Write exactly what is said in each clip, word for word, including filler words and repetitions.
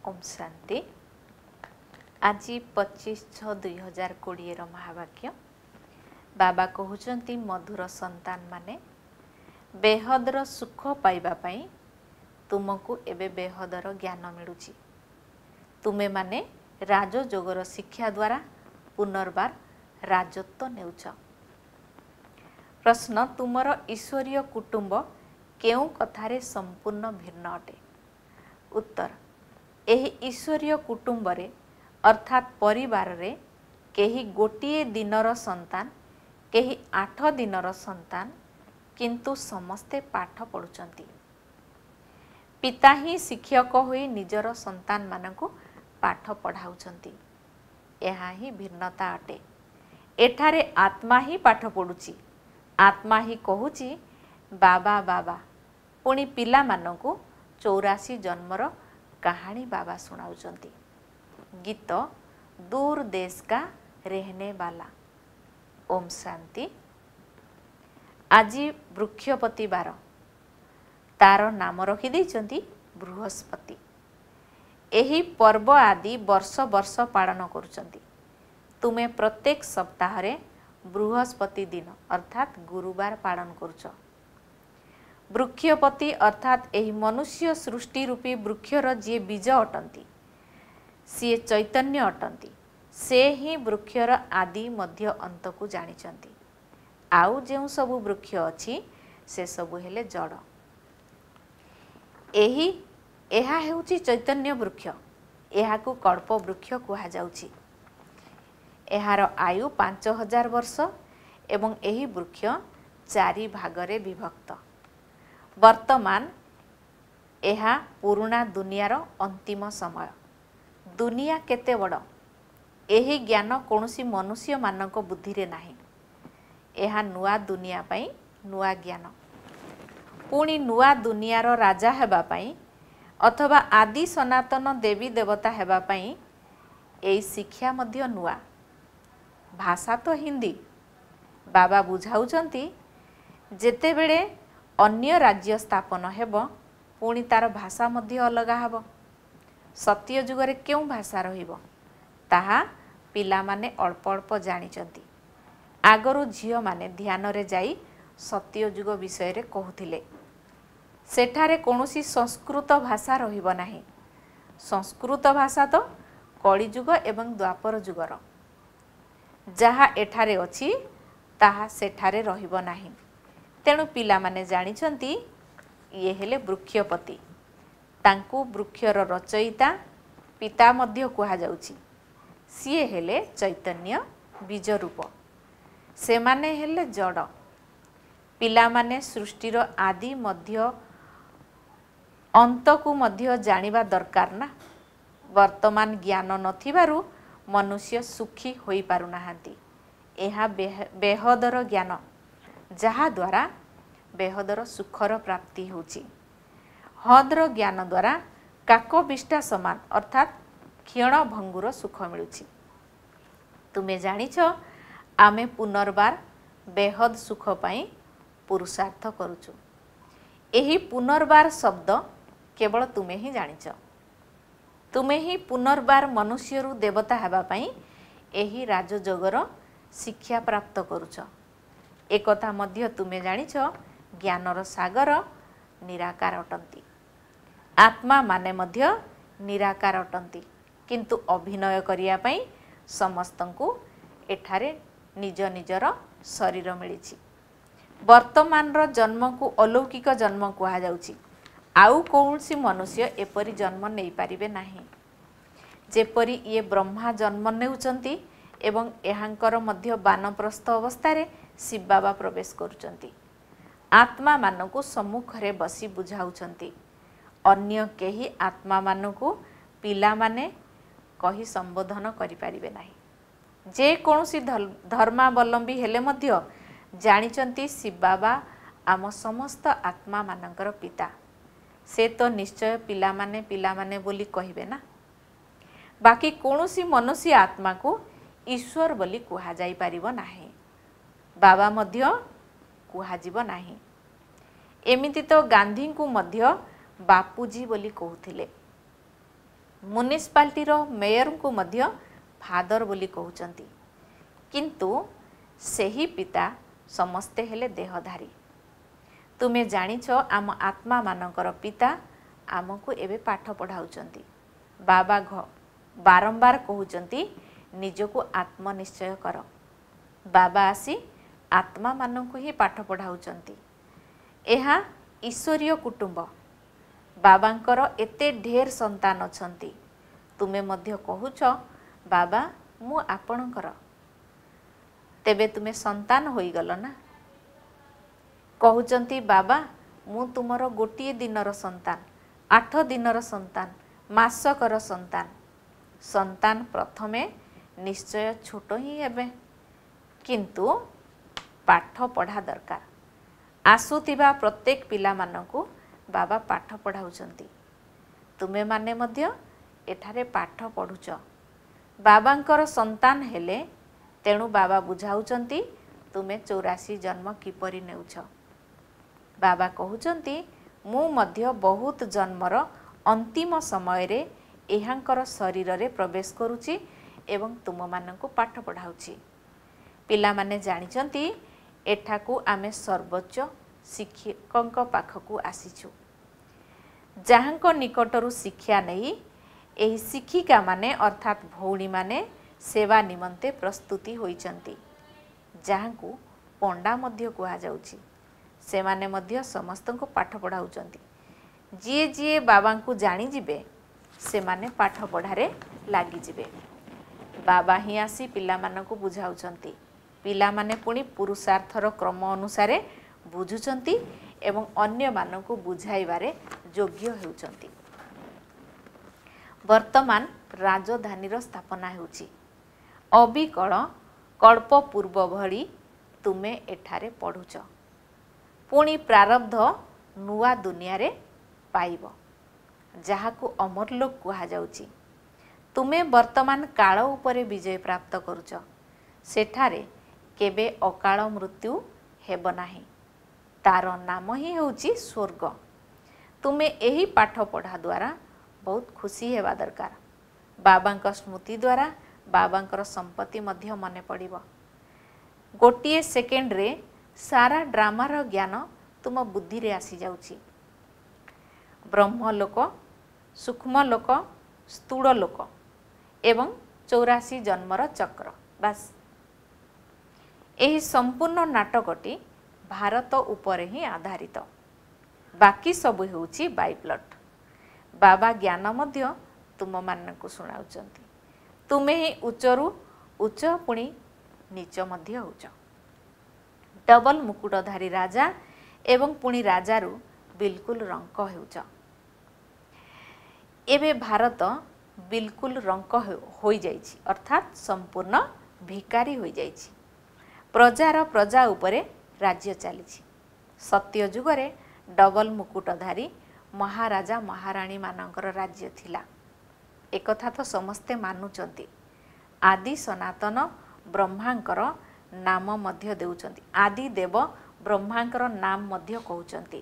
ओम शांति। आज पच्चीस छः दुई हजार कोड़े महावाक्य बाबा कहते मधुर संतान माने बेहदर सुख पाइबापी तुमको एबे बेहदर ज्ञान मिलुची। तुमे माने राजयोगर शिक्षा द्वारा पुनर्बार राजत्व नेउछ। प्रश्न तुमर ईश्वरीय कुटुंब केउ कथारे संपूर्ण भिन्न अटे। उत्तर एही ईश्वरीय कुटुंब रे अर्थात परिवार रे केही गोटिए दिनर संतान केही आठ दिनर संतान किंतु समस्ते पाठ पढ़ुचंती। पिता ही शिक्षक होई निजर संतान मानकु पाठ पढ़ाउचंती। एहा ही भिन्नता अटे। एठारे आत्मा ही पाठ पढ़ुची, आत्मा ही कहूची बाबा बाबा, पुणी पिला मानकु चौरासी जन्मर कहानी बाबा सुनाउचंती। गीत दूर देश का रहने वाला। ओम शांति। आज वृक्षपति बार, तार नाम रखी देइचंती बृहस्पति। एही पर्व आदि वर्ष वर्ष पालन करुचंती। तुमे प्रत्येक सप्ताह रे बृहस्पति दिन अर्थात गुरुवार पालन करुच। वृक्षपति अर्थात एही मनुष्य सृष्टि रूपी वृक्षर जी बीज अटंती, सी चैतन्य अटंती। से ही वृक्षर आदि मध्य अंत को जानिचंती। आउ जेउ सबु वृक्ष अछि से सबु हेले जड़। एही एहा हेउची चैतन्य वृक्ष। एहाकु कल्प वृक्ष कुहा जाउची। एहार आयु पांच हजार वर्ष एवं एही वृक्ष चारि भागरे विभक्त। वर्तमान एहा पुराना दुनियार अंतिम समय। दुनिया केते बड़ एही ज्ञान कौनसी मनुष्य मानक बुद्धि रे नाही। एहा नुआ दुनिया पई नुआ ज्ञान। पुणी नुआ दुनियार राजा हेबा पई अथवा आदि सनातन देवी देवता हेबा पई एई शिक्षा मध्य नुआ। भाषा तो हिंदी। बाबा बुझाउचंती जेते बेले अन्य राज्य स्थापन हेब पुणी तार भाषा मध्य अलगा हेब। सत्य जुगरे क्यों भाषा रहिबो ताहा पिला माने अल्प अल्प जानिचंती। आगरु झियो माने ध्यान रे जाई सत्य जुग विषय रे कहूथिले। सेठारे कोनोसी संस्कृत भाषा रहिबो नाही। संस्कृत भाषा तो कली जुग एवं द्वापर जुगर। जहा एठारे अछि ताहा सेठारे रहिबो नाही। तेणु पिला माने जानिचंती ये हेले वृक्षपति। तांकु वृक्षर रचयिता पिता मध्य कुहा जाउची। सीए हेले चैतन्य बीज रूप। से माने हेले जड़। पिला माने सृष्टिर आदि मध्य अंत को मध्य जानिबा दरकार ना। वर्तमान ज्ञान नथिबारु मनुष्य सुखी होई पारु नाहांती। एहा बेहदर ज्ञान जहा द्वारा बेहदर सुखर प्राप्ति होची। हद्र ज्ञान द्वारा काकबिष्टा समान अर्थात क्षण भंगुर सुख मिलुची। तुमे जानिछ आमे पुनर्बार बेहद सुख पाई पुरुषार्थ करुचु। एही पुनर्बार शब्द केवल तुमे ही जानिछ। तुमे ही पुनर्बार मनुष्यरु देवता हेबा पाई एही राजयोगर शिक्षा प्राप्त करुच। एकथा मध्य तुमे जानिछ ज्ञानर सागर निराकार अटंती। आत्मा माने मध्य निराकार अटंती। किंतु अभिनय करिया पई समस्तंकु एठारे निज निजर शरीर मिलिछि। वर्तमान रो जन्म को अलौकिक जन्म कुहा जाउछि। आउ कौनसी मनुष्य एपरि जन्म नहीं पारिबे नाही। जेपरि ये ब्रह्मा जन्म नेउचंती एवं एहांकर मध्य बानप्रस्थ अवस्था शिव बाबा प्रवेश करुचंती। आत्मा मानकु सम्मुख रे बसी बुझाउचंती। अन्य केही आत्मा मानकु पिला माने कही संबोधन करि पारिबे नाही। जे कोनोसी धर्मावलंबी हेले मध्य जानिचंती शिव बाबा आम समस्त आत्मा मानकर पिता। से तो निश्चय पिला माने पिला माने बोली कहिबे ना। बाकी कोनोसी मनुष्य आत्मा को ईश्वर बोली कुहा जाई पारिबो नाही। बाबा मध्य कुहा जीव नाही। एमिति तो गांधी को मध्य बापूजी बोली कहूथिले। म्युनिसिपालिटी मेयर को मध्य फादर बोली कहउचंती किंतु सेही पिता समस्ते हेले देहधारी। तुमे जानिछ आम आत्मा मानकर पिता आमको एबे पाठ पढ़ाउचंती। बाबा घ बारंबार कहउचंती निजको आत्मनिश्चय कर। बाबा आसी आत्मा मानकु ही पाठ पढ़ाउचंती। एहा ईश्वरीय कुटुंब। बाबांकर एते ढेर संतान अछंती। तुमे मध्य कहूछ बाबा मु आपणकर, तेबे तुमे संतान होई गल ना। कहउचंती बाबा मु तुमर गोटिए दिनर संतान, आठ दिनर संतान, मासकर संतान। संतान प्रथमे निश्चय छोट ही हेबे किंतु पाठ पढ़ा दरकार। आसुथिबा प्रत्येक पिला मानकु बाबा पाठ पढ़ाउचंती। तुमे माने मध्य एठारे पाठ पढ़ुच। बाबांकर संतान हेले तेणु बाबा बुझाउचंती तुमे चौरासी जन्म किपरि नेउछ। बाबा कहउचंती मु मध्य बहुत जन्मर अंतिम समय रे एहांकर शरीर रे प्रवेश करूची एवं तुम मानकु पाठ पढ़ाउची। पिला माने जानिचंती एठाकू आमे सर्वोच्च शिक्षकंक पाखकू आसीछु। जहाँको निकटरू शिक्षा नहीं एही शिक्षिका माने अर्थात भौणी माने सेवा निमंते प्रस्तुति होइचंती। जहाँकू पंडा मध्य कुहा जाउची। से माने मध्य समस्तंको पाठ पढ़ाउचंती। जिए जिए बाबांकू जानी जिबे से माने पाठ पढ़ारे लागी जिबे। बाबा ही आसी पिला मानकू बुझाउचंती। पिला माने पुणी पुरुषार्थर क्रम अनुसारे बुझुचंती एवं अन्य मानकू बुझाइबारे योग्य हेउचंती। वर्तमान राजधानीर स्थापना हेउची। अबिकल कल्प पूर्व भली तुमे एठारे पढ़ुच। पुणी प्रारब्ध नुआ दुनिया रे पाइब जहाकू अमरलोक कुहा जाउची। तुमे वर्तमान काल उपरे विजय प्राप्त करुच। सेठारे केबे अकाल मृत्यु हेब नाही। तार नाम ही होउची स्वर्ग। तुमे एही पाठ पढ़ा द्वारा बहुत खुशी हेबा दरकार। बाबांक स्मृति द्वारा बाबांकर संपत्ति मध्य मने पड़िबो। गोटिए सेकेंड रे सारा ड्रामार ज्ञान तुम बुद्धि रे आसी जाउची। ब्रह्मलोक, सूक्ष्मलोक, स्थूललोक एवं चौरासी जन्मर चक्र बास। एही संपूर्ण नाटकटी भारत उपरे ही आधारित। बाकी सब हेउची बाइप्लट। बाबा ज्ञान मध्य तुम मानकु सुनाउचंती। तुमे ही उच्चरू उच्च पुणी नीच मध्य होउच। डबल मुकुटधारी राजा एवं पुणी राजारू बिल्कुल रंक हेउच। एबे भारत बिल्कुल रंक होई जाइछि अर्थात संपूर्ण भिकारी होई जाइछि। प्रजार प्रजा उपरे राज्य चलीछि। सत्य जुगरे डबल मुकुटधारी महाराजा महाराणी मानकर राज्य थिला। एकथा तो समस्ते मानुचंती। आदि सनातन ब्रह्मांकर नाम मध्य देउचंती। आदि देव ब्रह्मांकर नाम मध्य कहउचंती।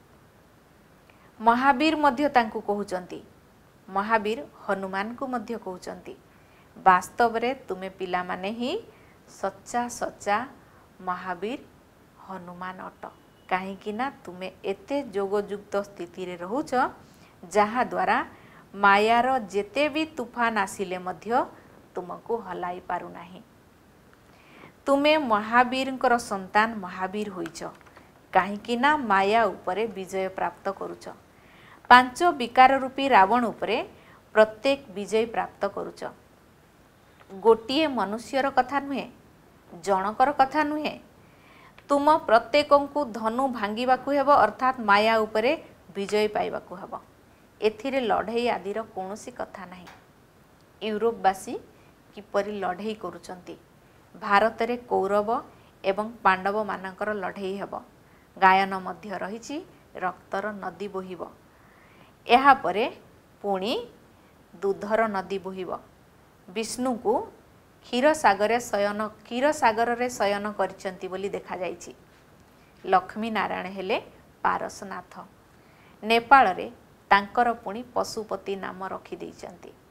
महावीर मध्य तांकु कहउचंती। महावीर हनुमान को मध्य कहउचंती। वास्तव रे तुमे पिला माने ही सच्चा सच्चा महावीर हनुमान अट। कहीं ना तुमे एते जोगयुक्त स्थिति रे रहुच जहाँ द्वारा मायार जेते भी तूफान आसिले मध्य तुमको हलाई पारु नाही। तुमे महावीरंकर संतान महावीर होइच कहीं ना माया उपरे विजय प्राप्त करुच। पांच विकार रूपी रावण उपरे प्रत्येक विजय प्राप्त करुच। गोटिए मनुष्यर कथा नुहे, जनकर कथा नुहे। तुम प्रत्येकंकु धनु भांगिबाकु हेबो अर्थात माया उपरे विजय पाइबाकु हेबो। एथिरे लढ़ई आदिर कोनोसी कथा नाही। यूरोपवासी किपरि लढ़ई करूचंती। भारत रे कौरव एवं पांडव मानकर लढ़ई हेबो। गायन मध्य रहिछि रक्तर नदी बोहिबो। एहा परे पुणी दूधर नदी बोहिबो। विष्णु को क्षीर सागर शयन क्षीर सागर रे शयन करिसंती बोली देखा जाइछि। लक्ष्मी नारायण हेले पारसनाथ। नेपाल रे तांकर पुणी पशुपति नाम रखी देइचंती।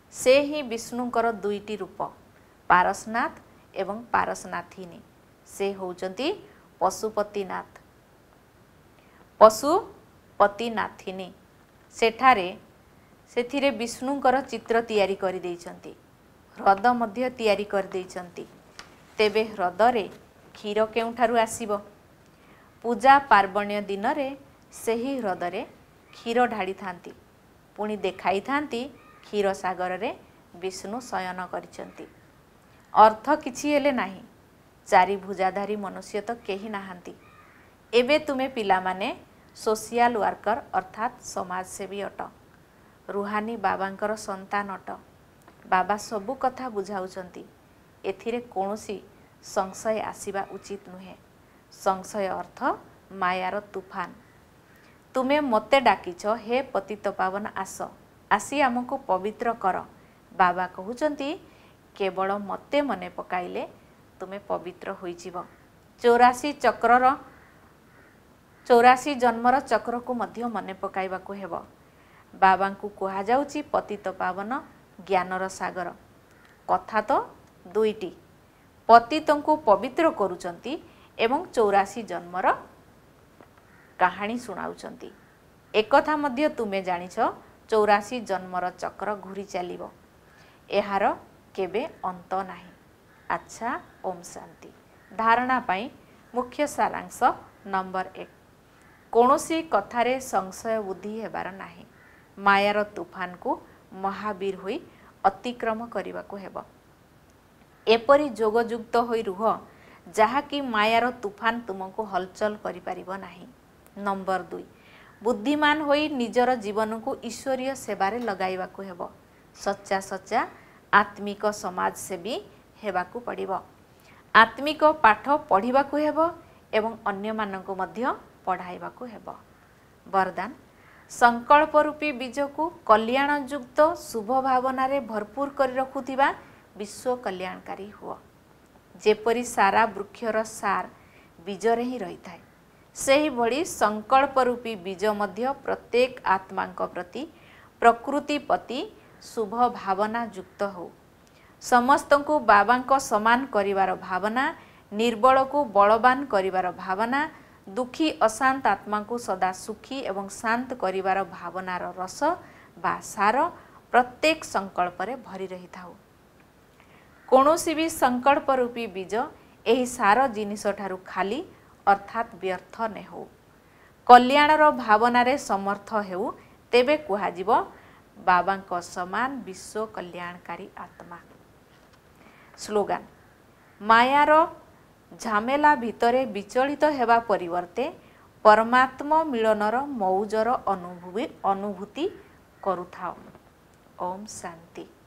से ही विष्णुंकर दुईटी रूप पारसनाथ एवं पारसनाथिनी। से होउचंती पशुपतिनाथ पशुपतिनाथिनी। सेठारे सेथिरे विष्णुंकर चित्र तैयारी कर देइचंती, ह्रद मध्य तैयारी कर देइचंती। तेबे ह्रदरे क्षीर केउठारु आसीबो? पूजा पार्वण्य दिन रे सेही ह्रदरे क्षीर ढाड़ी थांती, पुणी देखाई थांती क्षीर सागर रे विष्णु शयन करिचंती। अर्थ किछि हेले नाही, चारि भुजाधारी मनुष्य तो केही नाहांती। एबे तुमे पिला माने सोशियल वर्कर अर्थात समाजसेवी अट, रुहानी बाबांकर संतान अट। बाबा सबु कथा बुझाउचंती, एथिरे कोनोसी संशय आसीबा उचित नुहे। संशय अर्थ मायार तुफान। तुमे मते डाकिछ, हे पतित पावन आस, आसी आमको पवित्र कर। बाबा कहउचंती केवल मते मने पकाइले तुमे पवित्र होई जीव। चौरासी चक्रर चौरासी जन्मर चक्र को मध्य मने पकाइबा को हेबो। बाबा को कहा जाउची पतित पावन ज्ञानर सागर। कथा तो दुईटी, पतितों को पवित्र करुचंती एवं चौरासी जन्मर कहानी सुनाउचंती। एक कथा मध्य तुमे जानिछ, चौरासी जन्मर चक्र घुरी चलिबो, एहार केबे अंत नाही। अच्छा, ओम शांति। धारणा पाई मुख्य सारांश नंबर एक, कौनसी कथारे संशय बुद्धि हेबार नाही। मायार तुफान को महावीर होई अतिक्रम करने को हेब। एपरी जोगयुक्त होई रुह जहाँकि मायार तुफान तुमको हलचल करि परिबो नाही। नंबर दुई, बुद्धिमान होई निजर जीवन को ईश्वरीय सेवारे लगाइबा को हेब। सच्चा सच्चा आत्मिक समाजसेवी हेबाकू पड़िबो। आत्मिक पाठ पढ़िबा को हेब एवं अन्य माननको मध्य पढ़ाइबा को हेब। वरदान, संकल्प रूपी बीज को कल्याण युक्त शुभ भावना रे भरपूर कर रखुथिबा विश्व कल्याणकारी हुआ। जेपरी सारा वृक्षर सार बीजरे ही रही थाए, सही भली संकल्प रूपी बीज मध्य प्रत्येक आत्मा प्रति प्रकृति प्रति शुभ भावना युक्त हो। समस्त को बाबा को समान करिवार भावना, निर्बल को बलवान करिवार भावना, दुखी अशांत आत्मा को सदा सुखी एवं शांत करिवार भावनार रस बा सार प्रत्येक संकल्प रे भरी रही थाउ। कौनसी भी संकल्प रूपी बीज एही सार जिनिस ठारू खाली अर्थात व्यर्थ ने हो। कल्याणर भावना रे समर्थ हेउ, तेबे कुहाजिबो बाबा को समान विश्व कल्याणकारी आत्मा। स्लोगान, मायार झामेला भितरे विचलित हेबा परिवर्ते परमात्मा मिलनर मौजर अनुभूति अनुभूति करुथाओ। ओम शांति।